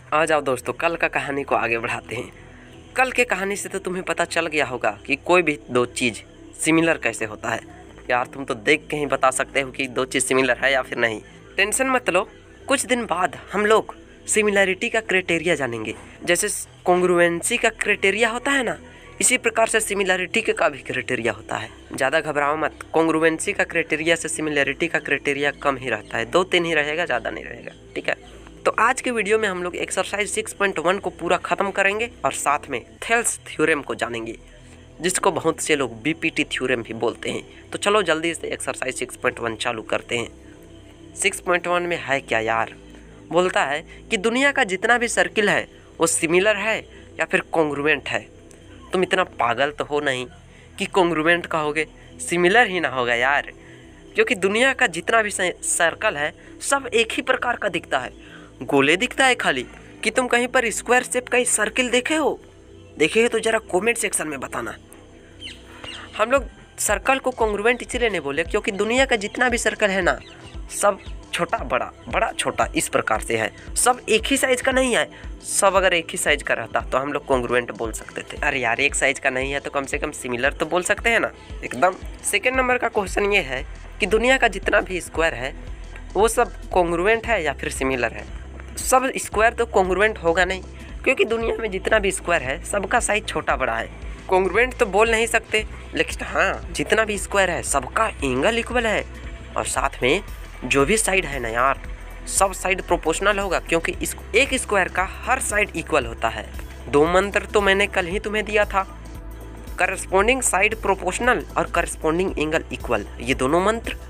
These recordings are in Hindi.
आ जाओ दोस्तों, कल का कहानी को आगे बढ़ाते हैं। कल के कहानी से तो तुम्हें पता चल गया होगा कि कोई भी दो चीज़ सिमिलर कैसे होता है। यार तुम तो देख के ही बता सकते हो कि दो चीज़ सिमिलर है या फिर नहीं। टेंशन मत लो, कुछ दिन बाद हम लोग सिमिलैरिटी का क्राइटेरिया जानेंगे। जैसे कॉन्ग्रुएंसी का क्राइटेरिया होता है ना, इसी प्रकार से सिमिलैरिटी का भी क्राइटेरिया होता है। ज़्यादा घबराओ मत, कॉन्ग्रुएंसी का क्राइटेरिया से सिमिलैरिटी का क्राइटेरिया कम ही रहता है, 2-3 ही रहेगा, ज़्यादा नहीं रहेगा। ठीक है, तो आज के वीडियो में हम लोग एक्सरसाइज 6.1 को पूरा ख़त्म करेंगे और साथ में थेल्स थ्योरम को जानेंगे, जिसको बहुत से लोग बीपीटी थ्योरम भी बोलते हैं। तो चलो जल्दी से एक्सरसाइज 6.1 चालू करते हैं। 6.1 में है क्या यार? बोलता है कि दुनिया का जितना भी सर्किल है वो सिमिलर है या फिर कॉन्ग्रुएंट है। तुम इतना पागल तो हो नहीं कि कॉन्ग्रुएंट कहोगे, सिमिलर ही ना होगा यार, क्योंकि दुनिया का जितना भी सर्कल है सब एक ही प्रकार का दिखता है। गोले दिखता है खाली कि तुम कहीं पर स्क्वायर शेप का सर्किल देखे हो? देखे हो तो ज़रा कमेंट सेक्शन में बताना। हम लोग सर्कल को कॉन्ग्रुएंट इसीलिए नहीं बोले क्योंकि दुनिया का जितना भी सर्कल है ना, सब छोटा बड़ा बड़ा छोटा इस प्रकार से है, सब एक ही साइज का नहीं है। सब अगर एक ही साइज का रहता तो हम लोग कॉन्ग्रुएंट बोल सकते थे। अरे यार एक साइज का नहीं है तो कम से कम सिमिलर तो बोल सकते हैं ना, एकदम। सेकेंड नंबर का क्वेश्चन ये है कि दुनिया का जितना भी स्क्वायर है वो सब कॉन्ग्रुएंट है या फिर सिमिलर है। सब स्क्वायर तो कॉन्ग्रुएंट होगा नहीं, क्योंकि दुनिया में जितना भी स्क्वायर है सबका साइज छोटा बड़ा है। कॉन्ग्रुएंट तो बोल नहीं सकते, लेकिन हाँ जितना भी स्क्वायर है सबका एंगल इक्वल है, और साथ में जो भी साइड है ना यार, सब साइड प्रोपोर्शनल होगा, क्योंकि एक स्क्वायर का हर साइड इक्वल होता है। 2 मंत्र तो मैंने कल ही तुम्हें दिया था, करस्पॉन्डिंग साइड प्रोपोर्शनल और करस्पॉन्डिंग एंगल इक्वल। ये दोनों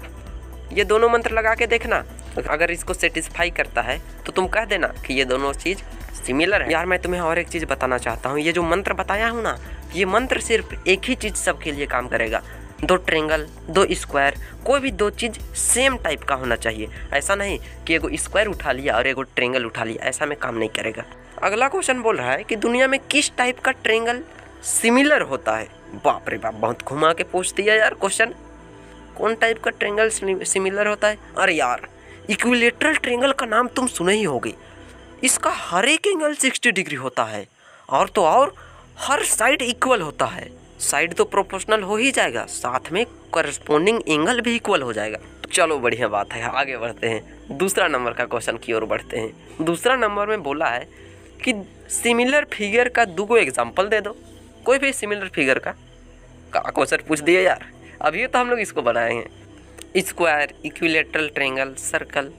मंत्र लगा के देखना, अगर इसको सेटिस्फाई करता है तो तुम कह देना कि ये दोनों चीज़ सिमिलर है। यार मैं तुम्हें और एक चीज़ बताना चाहता हूँ, ये जो मंत्र बताया हूँ ना, ये मंत्र सिर्फ एक ही चीज़ सबके लिए काम करेगा। 2 ट्रेंगल 2 स्क्वायर, कोई भी 2 चीज़ सेम टाइप का होना चाहिए। ऐसा नहीं कि एगो स्क्वायर उठा लिया और एगो ट्रेंगल उठा लिया, ऐसा में काम नहीं करेगा। अगला क्वेश्चन बोल रहा है कि दुनिया में किस टाइप का ट्रेंगल सिमिलर होता है। बाप रे बाप, बहुत घुमा के पूछ दिया यार क्वेश्चन। कौन टाइप का ट्रेंगल सिमिलर होता है? अरे यार इक्विलेटरल ट्रेंगल का नाम तुम सुने ही होगे। इसका हर एक एंगल 60 डिग्री होता है, और तो और हर साइड इक्वल होता है। साइड तो प्रोपोर्शनल हो ही जाएगा, साथ में करस्पॉन्डिंग एंगल भी इक्वल हो जाएगा। चलो बढ़िया बात है, आगे बढ़ते हैं। दूसरा नंबर का क्वेश्चन की ओर बढ़ते हैं। दूसरा नंबर में बोला है कि सिमिलर फिगर का 2 एग्जाम्पल दे दो। कोई भी सिमिलर फिगर का क्वेश्चन पूछ दिया यार, अभी तो हम लोग इसको बनाए हैं। स्क्वायर, इक्विलेटरल ट्रेंगल, सर्कल,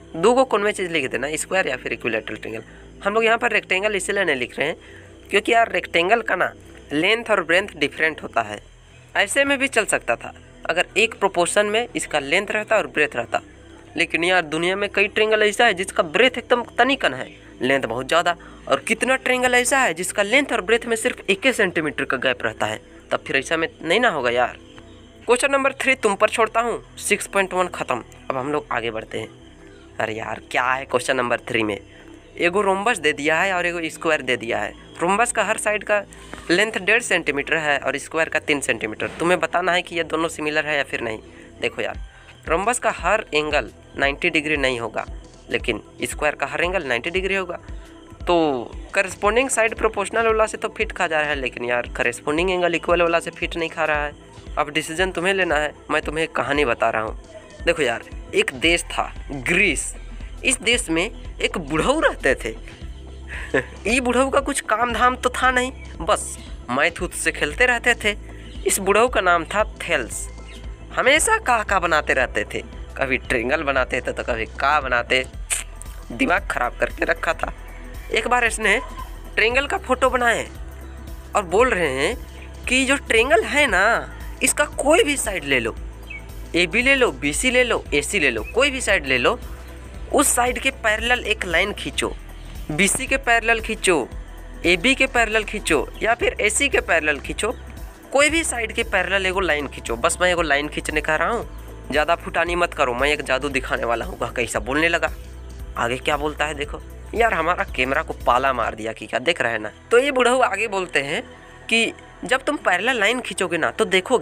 2 कौन में चीज़ लिख देना, स्क्वायर या फिर इक्विलेटरल ट्रेंगल। हम लोग यहाँ पर रेक्टेंगल इसलिए नहीं लिख रहे हैं क्योंकि यार रेक्टेंगल का ना लेंथ और ब्रेंथ डिफरेंट होता है। ऐसे में भी चल सकता था अगर एक प्रोपोर्शन में इसका लेंथ रहता और ब्रेथ रहता, लेकिन यार दुनिया में कई ट्रेंगल ऐसा है जिसका ब्रेथ एकदम तनिकन है, लेंथ बहुत ज़्यादा। और कितना ट्रेंगल ऐसा है जिसका लेंथ और ब्रेथ में सिर्फ 1 सेंटीमीटर का गैप रहता है, तब फिर ऐसा में नहीं ना होगा यार। क्वेश्चन नंबर 3 तुम पर छोड़ता हूँ, 6.1 ख़त्म। अब हम लोग आगे बढ़ते हैं। अरे यार क्या है क्वेश्चन नंबर 3 में? एगो रोम्बस दे दिया है और एगो स्क्वायर दे दिया है। रोम्बस का हर साइड का लेंथ 1.5 सेंटीमीटर है और स्क्वायर का 3 सेंटीमीटर। तुम्हें बताना है कि ये दोनों सिमिलर है या फिर नहीं। देखो यार, रोम्बस का हर एंगल 90 डिग्री नहीं होगा, लेकिन स्क्वायर का हर एंगल 90 डिग्री होगा। तो करस्पॉन्डिंग साइड प्रोपोर्शनल वाला से तो फिट खा जा रहा है, लेकिन यार करस्पॉन्डिंग एंगल इक्वल वाला से फिट नहीं खा रहा है। अब डिसीजन तुम्हें लेना है, मैं तुम्हें एक कहानी बता रहा हूँ। देखो यार, एक देश था ग्रीस। इस देश में एक बुढ़ऊ रहते थे। ये बुढ़ऊ का कुछ काम धाम तो था नहीं, बस मैथ उथ से खेलते रहते थे। इस बुढ़ऊ का नाम था थेल्स। हमेशा का बनाते रहते थे, कभी ट्रेंगल बनाते थे तो कभी का बनाते, दिमाग खराब करके रखा था। एक बार इसने ट्रेंगल का फोटो बनाए और बोल रहे हैं कि जो ट्रेंगल है ना, इसका कोई भी साइड ले लो, AB ले लो, BC ले लो, AC ले लो, कोई भी साइड ले लो, उस साइड के पैरेलल एक लाइन खींचो, BC के पैरेलल खींचो, AB के पैरेलल खींचो, या फिर AC के पैरेलल खींचो, कोई भी साइड के पैरेलल एगो लाइन खींचो। बस मैं एगो लाइन खींचने कह रहा हूँ, ज़्यादा फुटानी मत करो, मैं एक जादू दिखाने वाला हूँ। कैसा बोलने लगा, आगे क्या बोलता है देखो। यार हमारा कैमरा को पाला मार दिया कि क्या, देख रहे हैं ना। तो ये बुढ़ऊ आगे बोलते हैं कि जब तुम पैरेलल लाइन खींचोगे ना तो देखोगे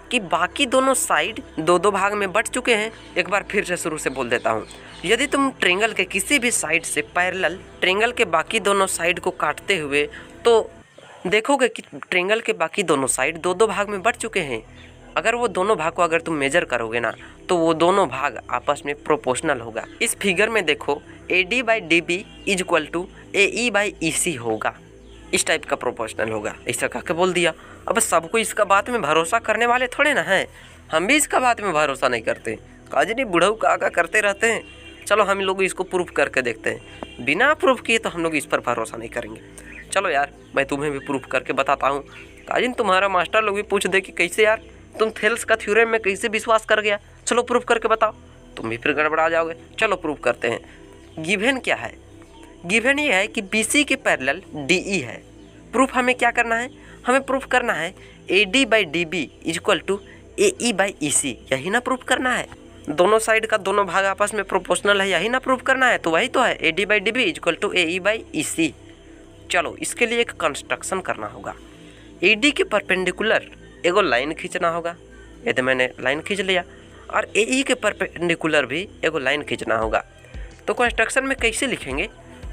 कि बाकी दोनों साइड दो दो भाग में बट चुके हैं। एक बार फिर से शुरू से बोल देता हूँ। यदि तुम ट्रेंगल के किसी भी साइड से पैरेलल ट्रेंगल के बाकी दोनों साइड को काटते हुए तो देखोगे कि ट्रेंगल के बाकी दोनों साइड दो दो भाग में बट चुके हैं। अगर वो दोनों भाग को अगर तुम मेजर करोगे ना तो वो दोनों भाग आपस में प्रोपोर्शनल होगा। इस फिगर में देखो AD by DB is equal to AE by EC होगा। इस टाइप का प्रोपोर्शनल होगा। ऐसा कह के बोल दिया। अब सबको इसका बात में भरोसा करने वाले थोड़े ना हैं। हम भी इसका बात में भरोसा नहीं करते। काजी नहीं बुढ़ऊ का करते रहते हैं। चलो हम लोग इसको प्रूफ करके देखते हैं। बिना प्रूफ किए तो हम लोग इस पर भरोसा नहीं करेंगे। चलो यार मैं तुम्हें भी प्रूफ करके बताता हूँ। काजिन तुम्हारा मास्टर लोग भी पूछ दे कि कैसे यार तुम थेल्स का थ्योरम में कैसे विश्वास कर गया। चलो प्रूफ करके बताओ। तुम भी फिर गड़बड़ा जाओगे। चलो प्रूफ करते हैं। गिवन क्या है? गिवन ये है कि BC के पैरेलल DE है। प्रूफ हमें क्या करना है? हमें प्रूफ करना है AD by DB is equal to AE by EC। यही ना प्रूफ करना है। दोनों साइड का दोनों भाग आपस में प्रोपोर्शनल है, यही ना प्रूफ करना है। तो वही तो है AD by DB is equal to AE by EC। चलो इसके लिए एक कंस्ट्रक्शन करना होगा। AD के परपेंडिकुलर एगो लाइन खींचना होगा। ये तो मैंने लाइन खींच लिया। और AE के परपेंडिकुलर भी एगो लाइन खींचना होगा। तो कंस्ट्रक्शन में कैसे लिखेंगे?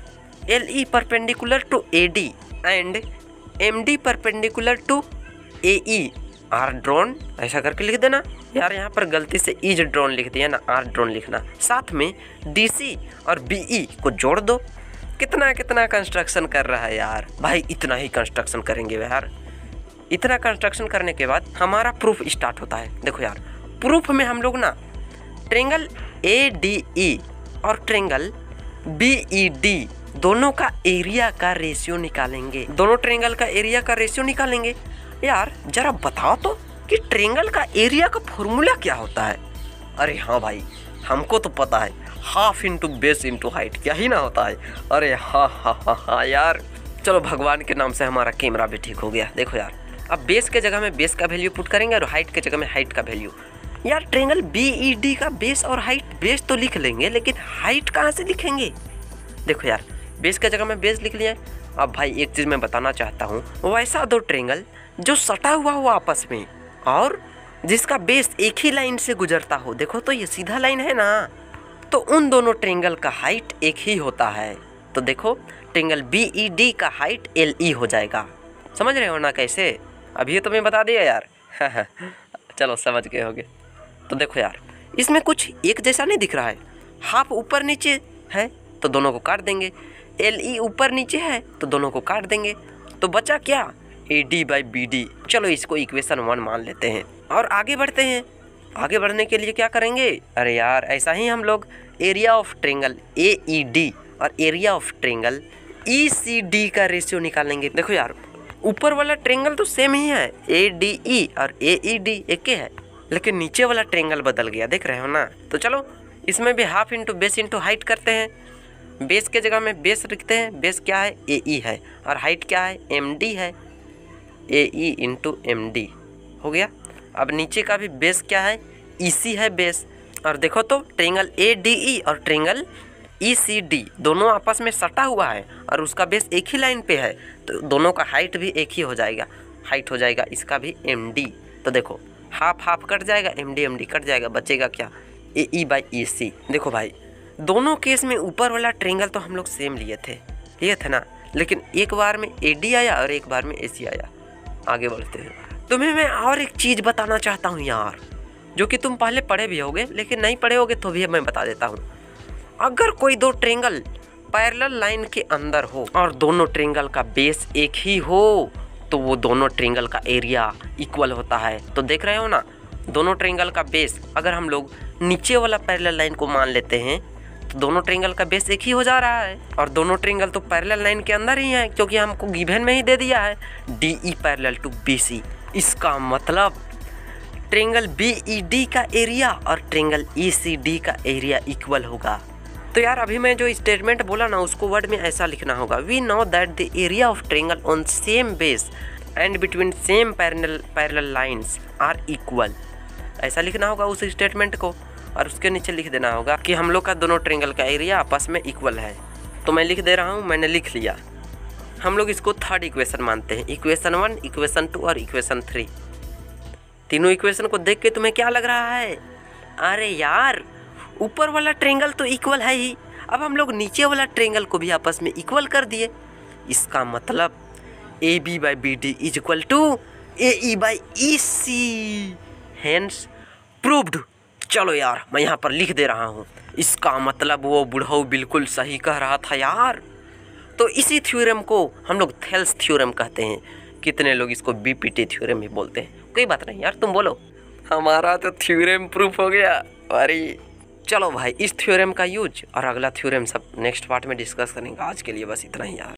LE perpendicular to AD and MD perpendicular to AE are drawn. ऐसा करके लिख देना। यार यहाँ पर गलती से इज ड्रॉन लिख दिया ना, आर ड्रॉन लिखना। साथ में DC और BE को जोड़ दो। कितना कितना कंस्ट्रक्शन कर रहा है यार भाई। इतना ही कंस्ट्रक्शन करेंगे यार। इतना कंस्ट्रक्शन करने के बाद हमारा प्रूफ स्टार्ट होता है। देखो यार प्रूफ में हम लोग ना ट्रेंगल ADE और ट्रेंगल BED दोनों का एरिया का रेशियो निकालेंगे। दोनों ट्रेंगल का एरिया का रेशियो निकालेंगे। यार जरा बताओ तो कि ट्रेंगल का एरिया का फॉर्मूला क्या होता है? अरे हाँ भाई हमको तो पता है, half into base into height. क्या ही ना होता है। अरे हाँ हाँ हाँ हाँ यार। चलो भगवान के नाम से हमारा कैमरा भी ठीक हो गया। देखो यार अब बेस के जगह में बेस का वैल्यू पुट करेंगे और हाइट के जगह में हाइट का वैल्यू। यार ट्रेंगल BED का बेस और हाइट, बेस तो लिख लेंगे लेकिन हाइट कहाँ से लिखेंगे? देखो यार बेस के जगह में बेस लिख लिया। अब भाई एक चीज़ मैं बताना चाहता हूँ, वैसा दो ट्रेंगल जो सटा हुआ हो आपस में और जिसका बेस एक ही लाइन से गुजरता हो। देखो तो ये सीधा लाइन है ना, तो उन दोनों ट्रेंगल का हाइट एक ही होता है। तो देखो ट्रेंगल BED का हाइट LE हो जाएगा। समझ रहे हो ना कैसे? अभी तो मैं बता दिया यार। चलो समझ गए होगे। तो देखो यार इसमें कुछ एक जैसा नहीं दिख रहा है। हाफ ऊपर नीचे है तो दोनों को काट देंगे। LE ऊपर नीचे है तो दोनों को काट देंगे। तो बचा क्या? AD by BD। चलो इसको इक्वेशन 1 मान लेते हैं और आगे बढ़ते हैं। आगे बढ़ने के लिए क्या करेंगे? अरे यार ऐसा ही हम लोग एरिया ऑफ ट्रेंगल AED और एरिया ऑफ ट्रेंगल ECD का रेशियो निकालेंगे। देखो यार ऊपर वाला ट्रेंगल तो सेम ही है, ADE और AED एक ही है, लेकिन नीचे वाला ट्रेंगल बदल गया। देख रहे हो ना? तो चलो इसमें भी half into base into height करते हैं। बेस के जगह में बेस लिखते हैं। बेस क्या है? AE है। और हाइट क्या है? MD है। AE इंटू MD हो गया। अब नीचे का भी बेस क्या है? EC है बेस। और देखो तो ट्रेंगल ADE और ट्रेंगल ECD दोनों आपस में सटा हुआ है और उसका बेस एक ही लाइन पे है, तो दोनों का हाइट भी एक ही हो जाएगा। हाइट हो जाएगा इसका भी MD। तो देखो हाफ हाफ कट जाएगा, MD MD कट जाएगा, बचेगा क्या? AE by EC। देखो भाई दोनों केस में ऊपर वाला ट्रेंगल तो हम लोग सेम लिए थे ना, लेकिन एक बार में AD आया और एक बार में AC आया। आगे बढ़ते हैं। तुम्हें मैं और एक चीज़ बताना चाहता हूँ यार, जो कि तुम पहले पढ़े भी होगे लेकिन नहीं पढ़े होगे तो भी मैं बता देता हूँ। अगर कोई दो ट्रेंगल पैरेलल लाइन के अंदर हो और दोनों ट्रेंगल का बेस एक ही हो तो वो दोनों ट्रेंगल का एरिया इक्वल होता है। तो देख रहे हो ना, दोनों ट्रेंगल का बेस अगर हम लोग नीचे वाला पैरेलल लाइन को मान लेते हैं तो दोनों ट्रेंगल का बेस एक ही हो जा रहा है। और दोनों ट्रेंगल तो पैरेलल लाइन के अंदर ही हैं क्योंकि हमको गिवन में ही दे दिया है DE पैरेलल टू BC। इसका मतलब ट्रेंगल BED का एरिया और ट्रेंगल ECD का एरिया इक्वल होगा। तो यार अभी मैं जो स्टेटमेंट बोला ना उसको वर्ड में ऐसा लिखना होगा, we know that the area of triangle on same base and between same parallel lines are equal. ऐसा लिखना होगा उस स्टेटमेंट को और उसके नीचे लिख देना होगा कि हम लोग का दोनों ट्रेंगल का एरिया आपस में इक्वल है। तो मैं लिख दे रहा हूँ, मैंने लिख लिया। हम लोग इसको थर्ड इक्वेशन मानते हैं। इक्वेशन 1, इक्वेशन 2 और इक्वेशन 3 तीनों इक्वेशन को देख के तुम्हें क्या लग रहा है? अरे यार, ऊपर वाला ट्रायंगल तो इक्वल है ही, अब हम लोग नीचे वाला ट्रायंगल को भी आपस में इक्वल कर दिए। इसका मतलब A B by B D is equal to A E by E C, hence proved. चलो यार, मैं यहाँ पर लिख दे रहा हूँ। इसका मतलब वो बुढ़ऊ बिल्कुल सही कह रहा था यार। तो इसी थ्योरम को हम लोग थेल्स थ्योरम कहते हैं। कितने लोग इसको बीपीटी थ्योरम भी बोलते हैं। कोई बात नहीं यार, तुम बोलो। हमारा तो थ्योरम प्रूफ हो गया। अरे चलो भाई, इस थ्योरम का यूज और अगला थ्योरम सब नेक्स्ट पार्ट में डिस्कस करेंगे। आज के लिए बस इतना ही यार।